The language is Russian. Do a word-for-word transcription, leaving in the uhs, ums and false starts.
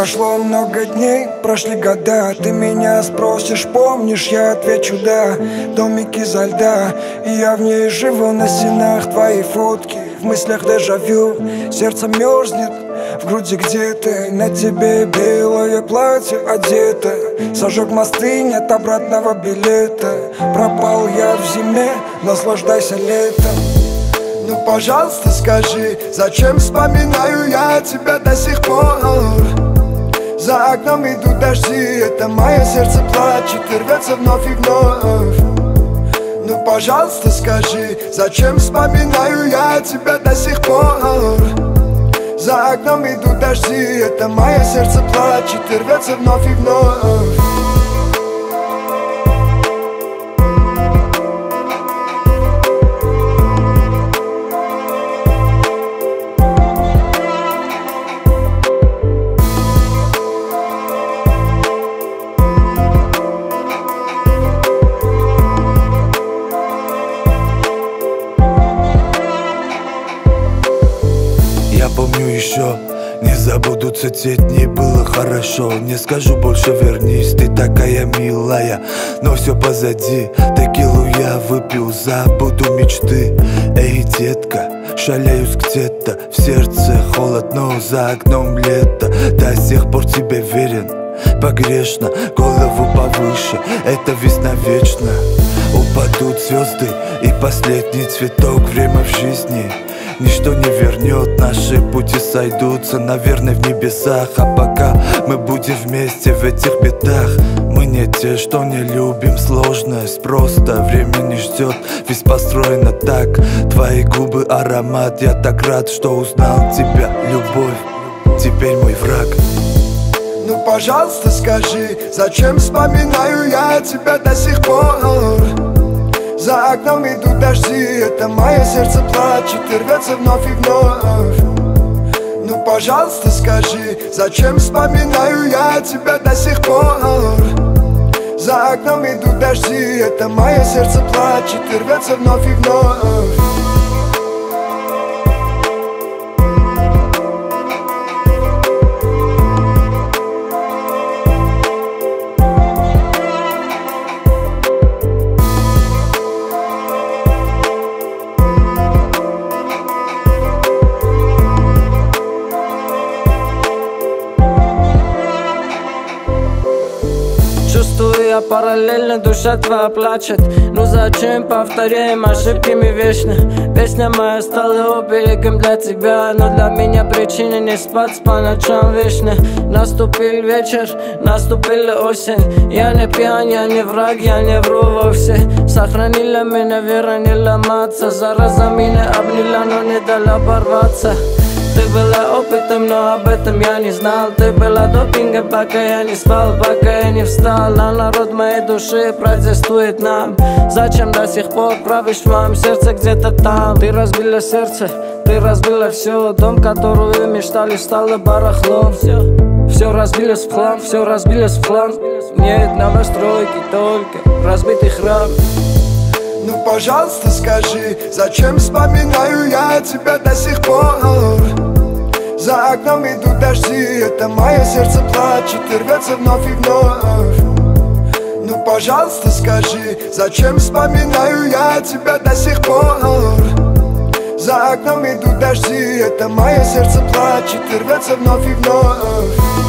Прошло много дней, прошли года. Ты меня спросишь, помнишь, я отвечу да. Домик изо льда, и я в ней живу. На стенах твои фотки, в мыслях дежавю. Сердце мерзнет, в груди где-то. На тебе белое платье одето. Сожег мосты, нет обратного билета. Пропал я в зиме, наслаждайся летом. Ну, пожалуйста, скажи, зачем вспоминаю я тебя до сих пор? За окном идут дожди, это мое сердце плачет и рвется вновь и вновь. Ну, пожалуйста, скажи, зачем вспоминаю я тебя до сих пор? За окном идут дожди, это мое сердце плачет и рвется вновь и вновь. Я помню еще, не забудутся те дни, было хорошо. Не скажу больше вернись, ты такая милая, но все позади. Текилу я выпил, забуду мечты. Эй, детка, шаляюсь где-то, в сердце холод, но за окном лето. До сих пор тебе верен, погрешно, голову повыше, это весна вечно. Упадут звезды и последний цветок, время в жизни ничто не вернет, наши пути сойдутся, наверное, в небесах. А пока мы будем вместе в этих бедах. Мы не те, что не любим сложность, просто время не ждет, ведь построено так. Твои губы аромат, я так рад, что узнал тебя, любовь, теперь мой враг. Ну, пожалуйста, скажи, зачем вспоминаю я тебя до сих пор? За окном идут дожди, это мое сердце плачет и рвется вновь и вновь. Ну, пожалуйста, скажи, зачем вспоминаю я тебя до сих пор? За окном идут дожди, это мое сердце плачет и рвется вновь и вновь. Чувствую я параллельно, душа твоя плачет. Ну зачем повторяем ошибки мы вечно? Песня моя стала оберегом для тебя, но для меня причина не спать по ночам вечно. Наступил вечер, наступила осень. Я не пьян, я не враг, я не вру вовсе. Сохранила меня вера не ломаться. Зараза меня обняла, но не дала порваться. Ты была опытом, но об этом я не знал. Ты была допингом, пока я не спал, пока я не встал. А народ моей души протестует нам. Зачем до сих пор правишь в моем сердце где-то там? Ты разбила сердце, ты разбила все. Дом, который мечтали, стало барахлом. Все, все разбилось в хлам, все разбилось в хлам. Нет новостройки, только разбитый храм. Ну, пожалуйста, скажи, зачем вспоминаю я тебя до сих пор? За окном идут дожди, это мое сердце плачет и рвется вновь и вновь. Ну, пожалуйста, скажи, зачем вспоминаю я тебя до сих пор? За окном идут дожди, это мое сердце плачет и рвется вновь и вновь.